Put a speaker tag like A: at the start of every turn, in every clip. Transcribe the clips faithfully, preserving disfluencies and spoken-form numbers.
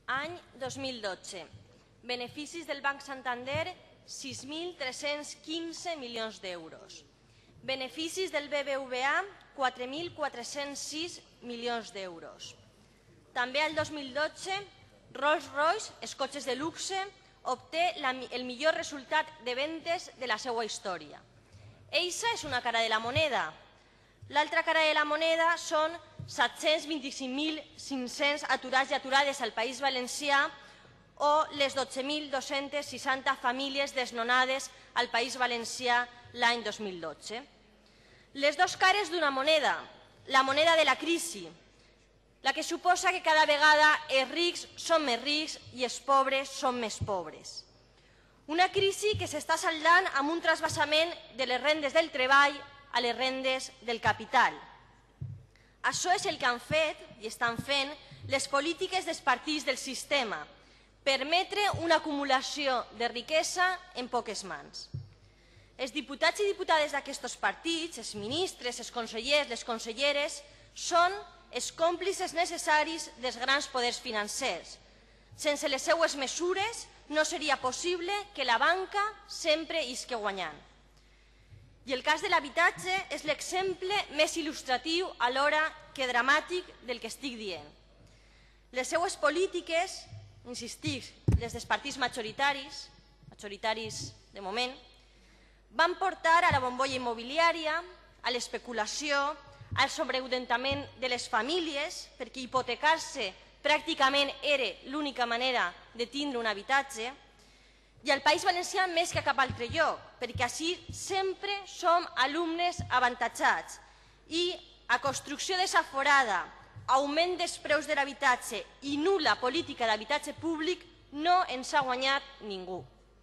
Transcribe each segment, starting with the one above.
A: Any dos mil dotze. Beneficis del Banc Santander, sis mil tres-cents quinze milions d'euros. Beneficis del B B V A, quatre mil quatre-cents sis milions d'euros. També el dos mil dotze, Rolls-Royce, els cotxes de luxe, obté el millor resultat de vendes de la seva història. Eixa és una cara de la moneda. L'altra cara de la moneda són set-cents vint-i-cinc mil cinc-cents aturats i aturades al País Valencià o les dotze mil dos-cents seixanta famílies desnonades al País Valencià l'any dos mil dotze. Les dues cares d'una moneda, la moneda de la crisi, la que suposa que cada vegada els rics són més rics i els pobres són més pobres. Una crisi que s'està saldant amb un trasvasament de les rendes del treball a les rendes del capital. Això és el que han fet i estan fent les polítiques dels partits del sistema, permetre una acumulació de riquesa en poques mans. Els diputats i diputades d'aquests partits, els ministres, els consellers, les conselleres, són els còmplices necessaris dels grans poders financers. Sense les seues mesures no seria possible que la banca sempre isque guanyant. I el cas de l'habitatge és l'exemple més il·lustratiu alhora que dramàtic del que estic dient. Les seues polítiques, insistic, les dels partits majoritaris, majoritaris de moment, van portar a la bombolla immobiliària, a l'especulació, al sobreendeutament de les famílies, perquè hipotecar-se pràcticament era l'única manera de tindre un habitatge, i al País Valencià més que a cap altre lloc, perquè així sempre som alumnes avantatjats i a construcció desaforada, augment dels preus de l'habitatge i nul·la política d'habitatge públic no ens ha guanyat ningú.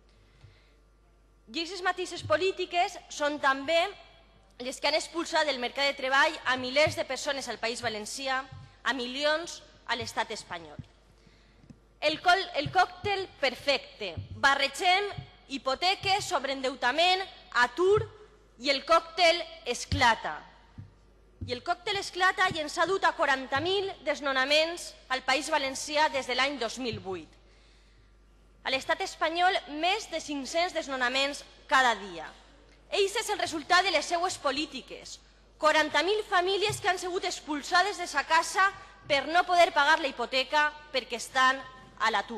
A: I aquestes mateixes polítiques són també les que han expulsat del mercat de treball a milers de persones al País Valencià, a milions a l'estat espanyol. El, el còctel perfecte. Barregem hipoteques, sobreendeutament, atur i el còctel esclata. I el còctel esclata i ens ha dut a quaranta mil desnonaments al País Valencià des de l'any dos mil vuit. A l'estat espanyol, més de cinc-cents desnonaments cada dia. Eixe és el resultat de les seues polítiques. quaranta mil famílies que han sigut expulsades de sa casa per no poder pagar la hipoteca perquè estan a l'atur.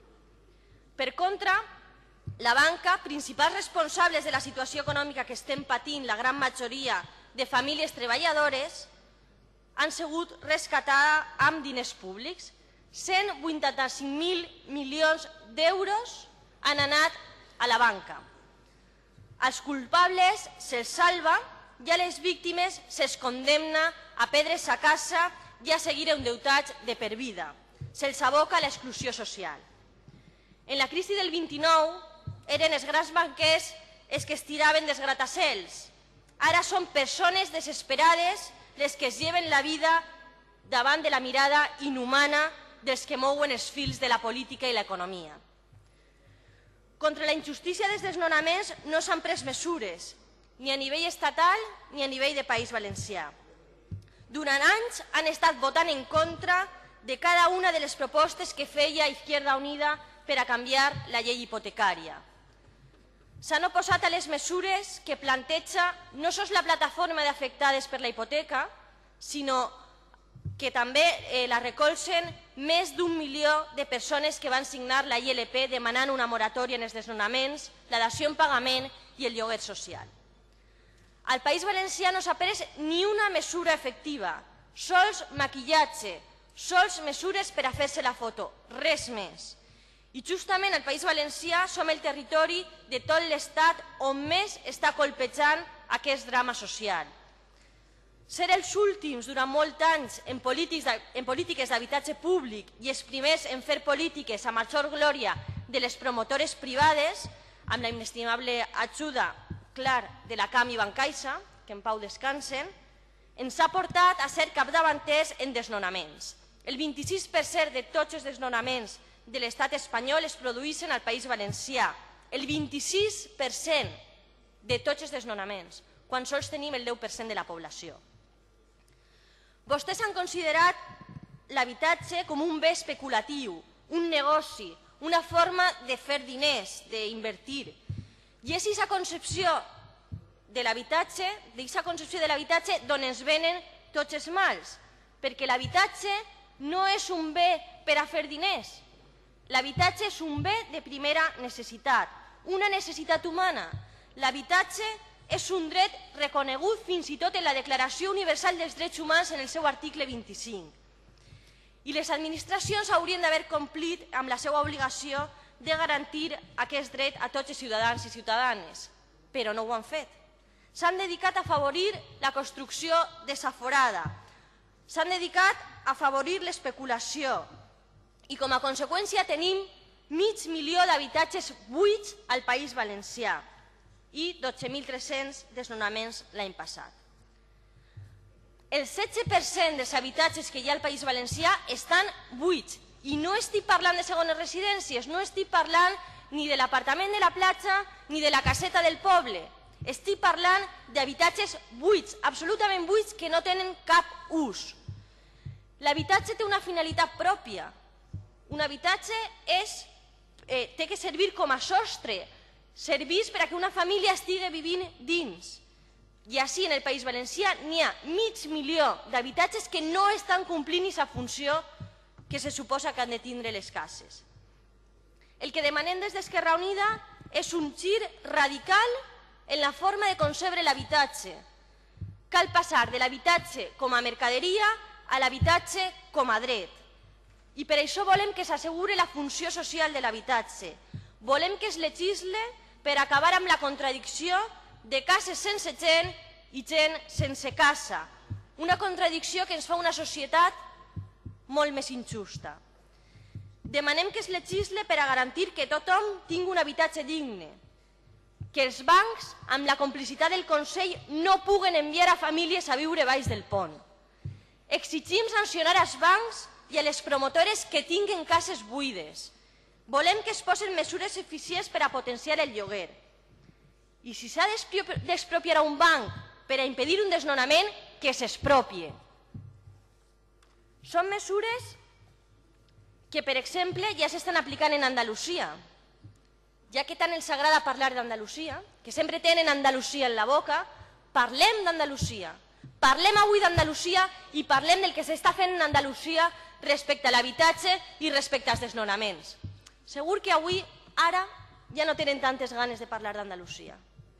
A: Per contra, la banca, principals responsables de la situació econòmica que estem patint la gran majoria de famílies treballadores, han sigut rescatada amb diners públics. cent vuitanta-cinc mil milions d'euros han anat a la banca. Als culpables se'ls salva i a les víctimes se'ls condemna a perdre sa casa i a seguir endeutats de per vida. Se'ls aboca a l'exclusió social. En la crisi del vint-i-nou eren els grans banquers els que es tiraven dels gratacels. Ara són persones desesperades les que es lleven la vida davant de la mirada inhumana dels que mouen els fils de la política i l'economia. Contra la injustícia dels desnonaments no s'han pres mesures, ni a nivell estatal ni a nivell de País Valencià. Durant anys han estat votant en contra de cada una de les propostes que feia Izquierda Unida per a canviar la llei hipotecària. S'han oposat a les mesures que planteja no sols la plataforma d'afectades per la hipoteca, sinó que també la recolzen més d'un milió de persones que van signar la I L P demanant una moratòria en els desnonaments, la dació en pagament i el lloguer social. Al País Valencià no s'ha pres ni una mesura efectiva, sols maquillatge, sols mesures per a fer-se la foto, res més. I justament al País Valencià som el territori de tot l'estat on més està colpejant aquest drama social. Ser els últims durant molts anys en polítiques d'habitatge públic i els primers en fer polítiques a major glòria de les promotores privades, amb la inestimable ajuda, clar, de la Cam i Bancaixa, que en pau descansen, ens ha portat a ser capdavanters en desnonaments. El vint-i-sis per cent de tots els desnonaments de l'estat espanyol es produeixen al País Valencià. El vint-i-sis per cent de tots els desnonaments, quan sols tenim el deu per cent de la població. Vostès han considerat l'habitatge com un bé especulatiu, un negoci, una forma de fer diners, d'invertir. I és aquesta concepció de l'habitatge, d'aquesta concepció de l'habitatge d'on ens venen tots els mals, perquè l'habitatge no és un bé per a fer diners. L'habitatge és un bé de primera necessitat, una necessitat humana. L'habitatge és un dret reconegut fins i tot en la Declaració Universal dels Drets Humans en el seu article vint-i-cinc. I les administracions haurien d'haver complit amb la seva obligació de garantir aquest dret a tots els ciutadans i ciutadanes, però no ho han fet. S'han dedicat a afavorir la construcció desaforada, s'han dedicat a afavorir l'especulació i com a conseqüència tenim mig milió d'habitatges buits al País Valencià i dotze mil tres-cents desnonaments l'any passat. El setze per cent dels habitatges que hi ha al País Valencià estan buits i no estic parlant de segones residències, no estic parlant ni de l'apartament de la platja ni de la caseta del poble. Estic parlant d'habitatges buits, absolutament buits, que no tenen cap ús. L'habitatge té una finalitat pròpia. Un habitatge és, eh, té que servir com a sostre, servís per a que una família estigui vivint dins. I així en el País Valencià n'hi ha mig milió d'habitatges que no estan complint aquesta funció que se suposa que han de tindre les cases. El que demanem des d'Esquerra Unida és un gir radical en la forma de concebre l'habitatge. Cal passar de l'habitatge com a mercaderia a l'habitatge com a dret. I per això volem que s'asseguri la funció social de l'habitatge. Volem que es legisle per acabar amb la contradicció de cases sense gent i gent sense casa. Una contradicció que ens fa una societat molt més injusta. Demanem que es legisle per a garantir que tothom tingui un habitatge digne, que els bancs, amb la complicitat del Consell, no puguen enviar a famílies a viure baix del pont. Exigim sancionar als bancs i a les promotores que tinguen cases buides. Volem que es posen mesures eficients per a potenciar el lloguer. I si s'ha d'expropiar a un banc per a impedir un desnonament, que s'expropie. Són mesures que, per exemple, ja s'estan aplicant en Andalusia. Ja que tant els agrada parlar d'Andalusia, que sempre tenen Andalusia en la boca, parlem d'Andalusia. Parlem avui d'Andalusia i parlem del que s'està fent en Andalusia respecte a l'habitatge i respecte als desnonaments. Segur que avui, ara, ja no tenen tantes ganes de parlar d'Andalusia.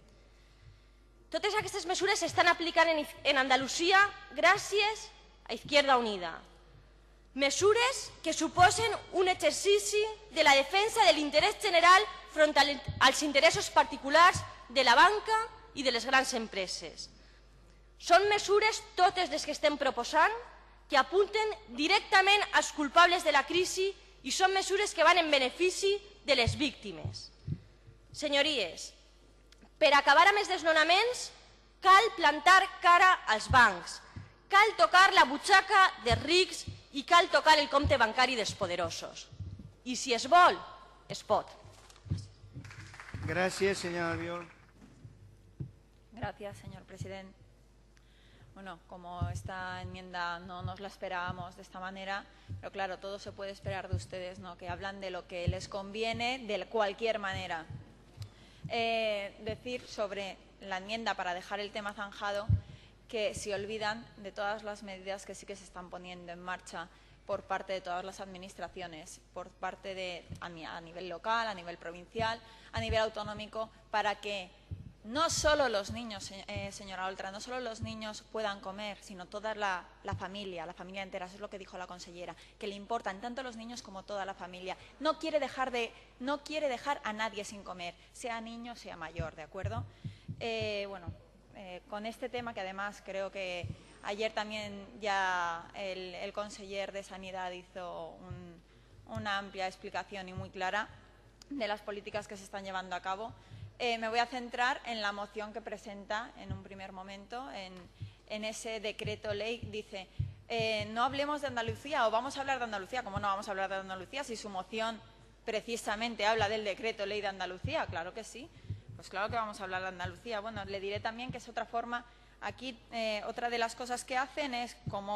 A: Totes aquestes mesures s'estan aplicant en Andalusia gràcies a Izquierda Unida. Mesures que suposen un exercici de la defensa de l'interès general front als interessos particulars de la banca i de les grans empreses. Són mesures, totes les que estem proposant, que apunten directament als culpables de la crisi i són mesures que van en benefici de les víctimes. Senyories, per acabar amb els desnonaments cal plantar cara als bancs, cal tocar la butxaca dels rics i cal tocar el compte bancari dels poderosos. I si es vol, es pot.
B: Gracias, señor Albiol.
C: Gracias, señor presidente. Bueno, como esta enmienda no nos la esperábamos de esta manera, pero claro, todo se puede esperar de ustedes, ¿no? Que hablan de lo que les conviene de cualquier manera. Eh, decir sobre la enmienda, para dejar el tema zanjado, que se olvidan de todas las medidas que sí que se están poniendo en marcha por parte de todas las administraciones, por parte de a nivel local, a nivel provincial, a nivel autonómico, para que no solo los niños, eh, señora Oltra, no solo los niños puedan comer, sino toda la, la familia, la familia entera. Eso es lo que dijo la consellera, que le importan tanto los niños como toda la familia. No quiere dejar, de, no quiere dejar a nadie sin comer, sea niño, sea mayor, ¿de acuerdo? Eh, bueno, eh, con este tema, que además creo que ayer también ya el, el conseller de Sanidad hizo un, una amplia explicación y muy clara de las políticas que se están llevando a cabo. Eh, me voy a centrar en la moción que presenta en un primer momento, en, en ese decreto ley. Dice, eh, no hablemos de Andalucía, o vamos a hablar de Andalucía. ¿Cómo no vamos a hablar de Andalucía si su moción precisamente habla del decreto ley de Andalucía? Claro que sí, pues claro que vamos a hablar de Andalucía. Bueno, le diré también que es otra forma, aquí eh, otra de las cosas que hacen es como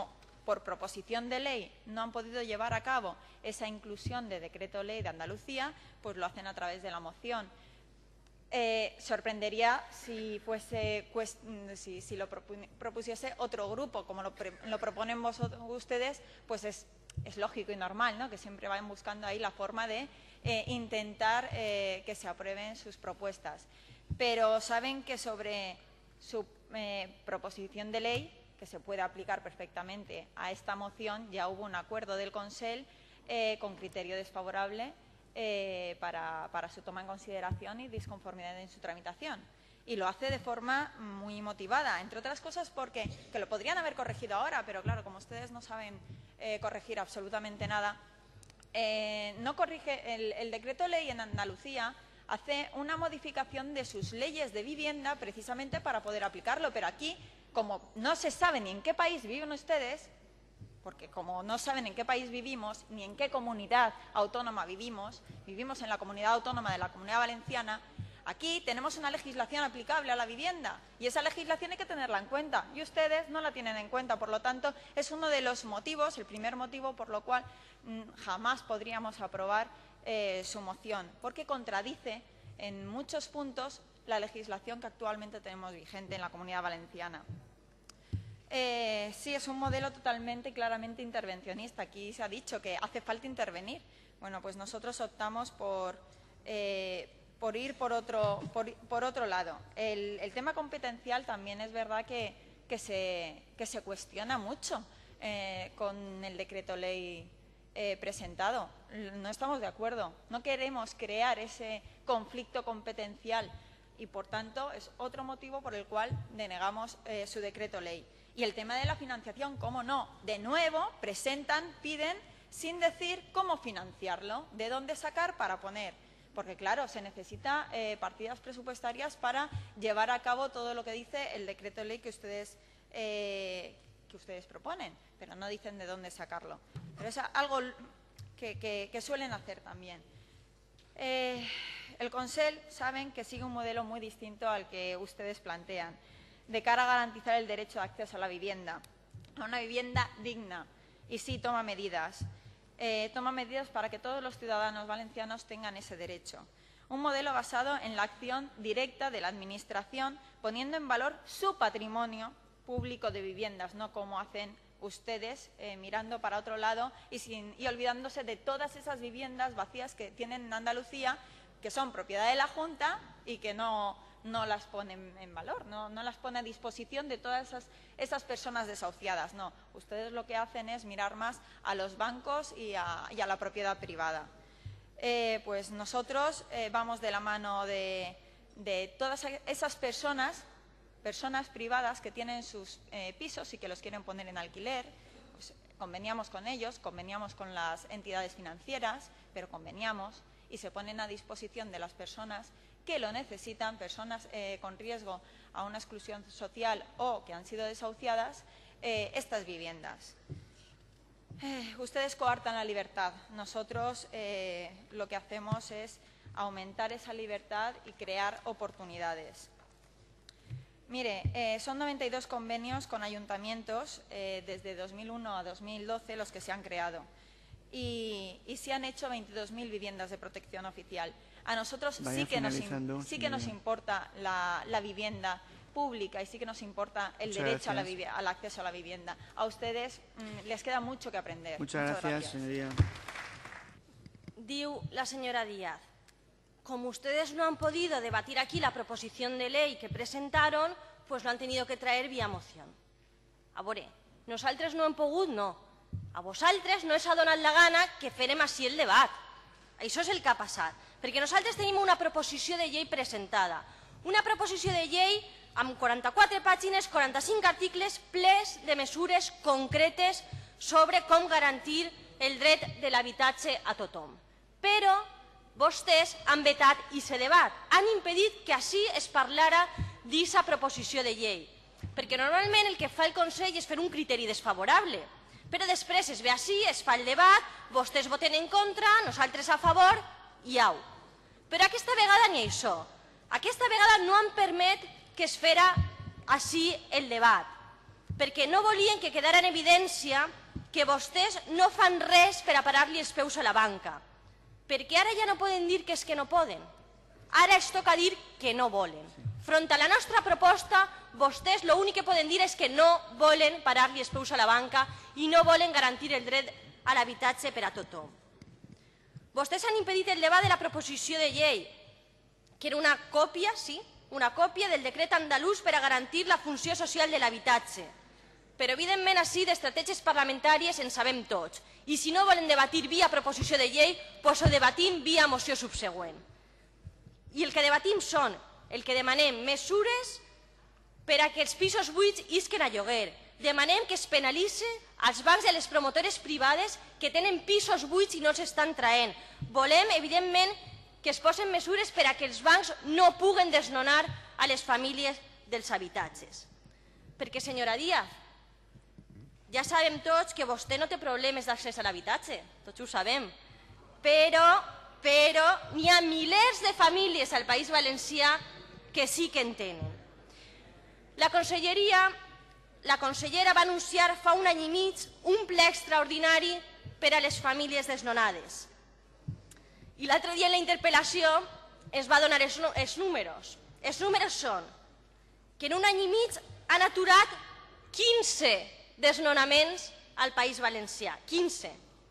C: por proposición de ley no han podido llevar a cabo esa inclusión de decreto ley de Andalucía, pues lo hacen a través de la moción. Eh, sorprendería si, fuese, pues, si, si lo propusiese otro grupo, como lo, lo proponen vosotros, ustedes, pues es, es lógico y normal, ¿no?, que siempre vayan buscando ahí la forma de eh, intentar eh, que se aprueben sus propuestas. Pero saben que sobre su eh, proposición de ley, que se puede aplicar perfectamente a esta moción, ya hubo un acuerdo del Consell eh, con criterio desfavorable eh, para, para su toma en consideración y disconformidad en su tramitación. Y lo hace de forma muy motivada, entre otras cosas porque que lo podrían haber corregido ahora, pero claro, como ustedes no saben eh, corregir absolutamente nada, eh, no corrige el, el decreto ley en Andalucía. Hace una modificación de sus leyes de vivienda precisamente para poder aplicarlo, pero aquí, como no se sabe ni en qué país viven ustedes, porque como no saben en qué país vivimos, ni en qué comunidad autónoma vivimos, vivimos en la comunidad autónoma de la Comunidad Valenciana, aquí tenemos una legislación aplicable a la vivienda y esa legislación hay que tenerla en cuenta y ustedes no la tienen en cuenta. Por lo tanto, es uno de los motivos, el primer motivo por lo cual mmm, jamás podríamos aprobar eh, su moción, porque contradice en muchos puntos la legislación que actualmente tenemos vigente en la Comunidad Valenciana. Eh, sí, es un modelo totalmente y claramente intervencionista. Aquí se ha dicho que hace falta intervenir. Bueno, pues nosotros optamos por, eh, por ir por otro, por, por otro lado. El, el tema competencial también es verdad que, que, se, que se cuestiona mucho eh, con el decreto ley eh, presentado. No estamos de acuerdo. No queremos crear ese conflicto competencial y, por tanto, es otro motivo por el cual denegamos eh, su decreto ley. Y el tema de la financiación, ¿cómo no? De nuevo, presentan, piden, sin decir cómo financiarlo, de dónde sacar para poner. Porque, claro, se necesita eh, partidas presupuestarias para llevar a cabo todo lo que dice el decreto ley que ustedes, eh, que ustedes proponen, pero no dicen de dónde sacarlo. Pero es algo que, que, que suelen hacer también. Eh, el Consell saben que sigue un modelo muy distinto al que ustedes plantean, de cara a garantizar el derecho de acceso a la vivienda, a una vivienda digna. Y sí, toma medidas. Eh, toma medidas para que todos los ciudadanos valencianos tengan ese derecho. Un modelo basado en la acción directa de la Administración, poniendo en valor su patrimonio público de viviendas, no como hacen ustedes, eh, mirando para otro lado y, sin, y olvidándose de todas esas viviendas vacías que tienen en Andalucía, que son propiedad de la Junta y que no... no las pone en valor, no, no las pone a disposición de todas esas, esas personas desahuciadas. No, ustedes lo que hacen es mirar más a los bancos y a, y a la propiedad privada. Eh, pues nosotros eh, vamos de la mano de, de todas esas personas, personas privadas que tienen sus eh, pisos y que los quieren poner en alquiler. Pues, conveniamos con ellos, conveniamos con las entidades financieras, pero conveniamos y se ponen a disposición de las personas que lo necesitan, personas eh, con riesgo a una exclusión social o que han sido desahuciadas, eh, estas viviendas. Eh, ustedes coartan la libertad. Nosotros eh, lo que hacemos es aumentar esa libertad y crear oportunidades. Mire, eh, son noventa y dos convenios con ayuntamientos eh, desde dos mil uno a dos mil doce los que se han creado y, y se han hecho veintidós mil viviendas de protección oficial. A nosotros sí que, nos, sí que nos importa la, la vivienda pública y sí que nos importa el
B: Muchas
C: derecho a la al acceso a la vivienda. A ustedes mmm, les queda mucho que aprender.
B: Muchas, Muchas gracias, gracias, señoría.
A: Diu la señora Díaz, como ustedes no han podido debatir aquí la proposición de ley que presentaron, pues lo han tenido que traer vía moción. A veure, nosaltres no hem pogut, no. A vosaltres no us ha donat la gana que farem així el debat. Això és el que ha passat. Perquè nosaltres tenim una proposició de llei presentada. Una proposició de llei amb quaranta-quatre pàgines, quaranta-cinc articles, plens de mesures concretes sobre com garantir el dret de l'habitatge a tothom. Però vostès han vetat aquest debat. Han impedit que així es parlara d'aquesta proposició de llei. Perquè normalment el que fa el Consell és fer un criteri desfavorable. Però després es ve així, es fa el debat, vostès voten en contra, nosaltres a favor i au. Però aquesta vegada ni això. Aquesta vegada no han permet que es fera així el debat. perquè no volien que quedara en evidència que vostès no fan res per a parar-li els peus a la banca, perquè ara ja no poden dir que és que no poden, ara es toca dir que no volen. Front a la nostra proposta, vostès l'únic que poden dir és que no volen parar-li els peus a la banca i no volen garantir el dret a l'habitatge per a tothom. Vostès han impedit el debat de la proposició de llei, que era una còpia, sí, una còpia del decret andalús per a garantir la funció social de l'habitatge. Però, evidentment, així d'estratègies parlamentàries en sabem tots. I si no volen debatir via proposició de llei, doncs ho debatim via moció subsegüent. I el que debatim són, el que demanem, mesures per a que els pisos buits isquen a lloguer. Demanem que es penalitzi als bancs i a les promotores privades que tenen pisos buits i no els estan traient. Volem, evidentment, que es posen mesures per a que els bancs no puguen desnonar a les famílies dels habitatges. Perquè, senyora Díaz, ja sabem tots que vostè no té problemes d'accés a l'habitatge, tots ho sabem, però, però n'hi ha milers de famílies al País Valencià que sí que en tenen. La conselleria, la consellera va anunciar fa un any i mig un ple extraordinari per a les famílies desnonades. I l'altre dia en la interpel·lació es va donar els, els números. Els números són que en un any i mig han aturat quinze desnonaments al País Valencià. quinze.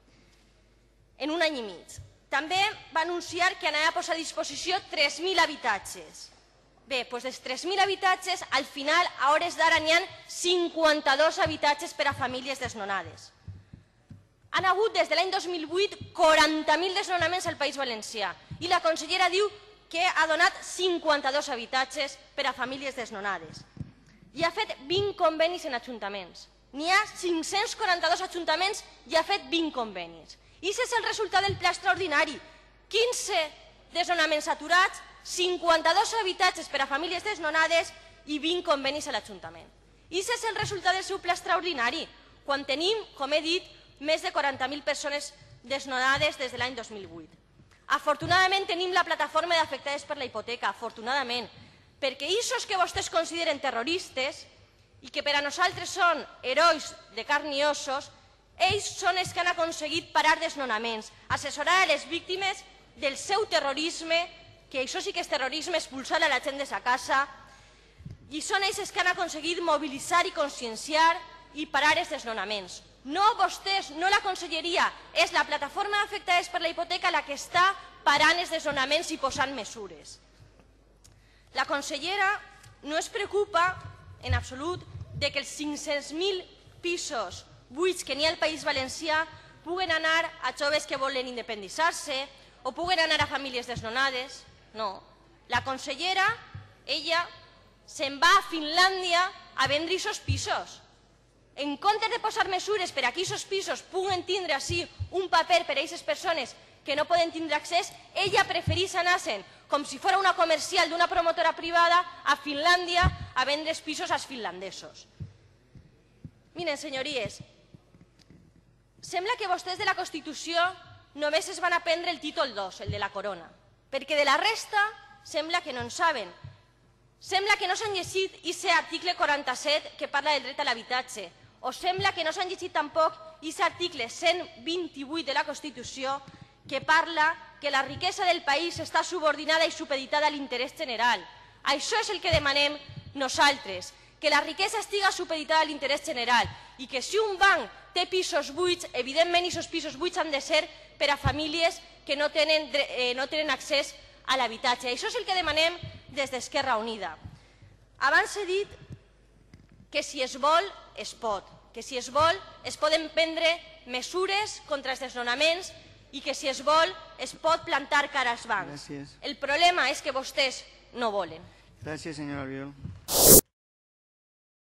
A: En un any i mig. També va anunciar que anava a posar a disposició tres mil habitatges. Bé, doncs dels tres mil habitatges, al final, a hores d'ara, n'hi ha cinquanta-dos habitatges per a famílies desnonades. Han hagut des de l'any dos mil vuit quaranta mil desnonaments al País Valencià i la consellera diu que ha donat cinquanta-dos habitatges per a famílies desnonades. I ha fet vint convenis en ajuntaments. N'hi ha cinc-cents quaranta-dos ajuntaments i ha fet vint convenis. I aquest és el resultat del pla extraordinari. quinze desnonaments aturats, cinquanta-dos habitatges per a famílies desnonades i vint convenis a l'Ajuntament. I aquest és el resultat del seu pla extraordinari, quan tenim, com he dit, més de quaranta mil persones desnonades des de l'any dos mil vuit. Afortunadament tenim la plataforma d'afectades per la hipoteca, afortunadament, perquè aquests que vostès consideren terroristes i que per a nosaltres són herois de carn i ossos, ells són els que han aconseguit parar desnonaments, assessorar a les víctimes del seu terrorisme, que això sí que és terrorisme, expulsar a la gent de sa casa, i són ells els que han aconseguit mobilitzar i conscienciar i parar els desnonaments. No vostès, no la conselleria, és la plataforma d'afectades per la hipoteca la que està parant els desnonaments i posant mesures. La consellera no es preocupa en absolut de que els cinc-cents mil pisos buits que n'hi ha al País Valencià puguen anar a joves que volen independitzar-se o puguen anar a famílies desnonades. No. La consellera, ella, se'n va a Finlàndia a vendre aquests pisos. En comptes de posar mesures per a que aquests pisos puguen tindre així un paper per a aquestes persones que no poden tindre accés, ella prefereix anar-se'n, com si fos una comercial d'una promotora privada, a Finlàndia a vendre els pisos als finlandesos. Miren, senyories, sembla que vostès de la Constitució només es van aprendre el títol dos, el de la corona, perquè de la resta sembla que no en saben. Sembla que no s'han llegit aquest article quaranta-set que parla del dret a l'habitatge, o sembla que no s'han llegit tampoc aquest article cent vint-i-vuit de la Constitució que parla que la riquesa del país està subordinada i supeditada a l'interès general. Això és el que demanem nosaltres, que la riquesa estiga supeditada a l'interès general i que si un banc té pisos buits, evidentment aquests pisos buits han de ser per a famílies que no tenen, eh, no tenen accés a l'habitatge. Això és el que demanem des d'Esquerra Unida. Abans he dit que si es vol, es pot, que si es vol, es poden prendre mesures contra els desnonaments i que si es vol, es pot plantar cara als bancs.
B: Gràcies.
A: El problema és que vostès no volen.
B: Gràcies, senyora Albiol.